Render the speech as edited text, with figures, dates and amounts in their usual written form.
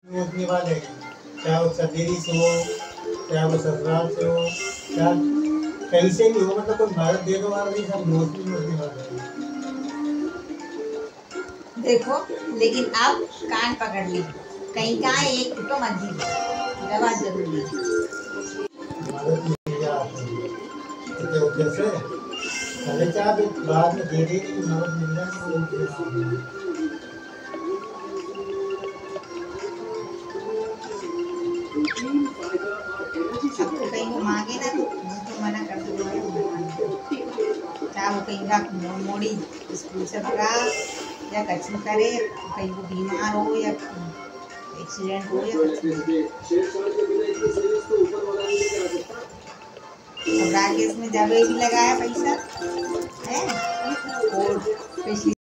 नौकरी वाले, चाहे वो सवेरी से हो, चाहे वो ससुराल से हो, चाहे कहीं से भी हो, मतलब कोई भारत देने वाला नहीं, सब नौकरी नौकरी वाले हैं। देखो, लेकिन अब कान पकड़ ली, कहीं का एक तो मत दी, दवा जरूरी है। भारत में भेजा आते हैं तो कैसे पहले क्या बाद में दे देंगे, मदद मिल जाएगी। अब तो कहीं वो मांगे ना तो मना कर दो, चाहे वो कहीं का मोड़ी स्कूल से भगा या कुछ करे, कहीं वो बीमार हो या एक्सीडेंट हो या कुछ। अब राकेश में जब भी लगाया पैसा है और पिछली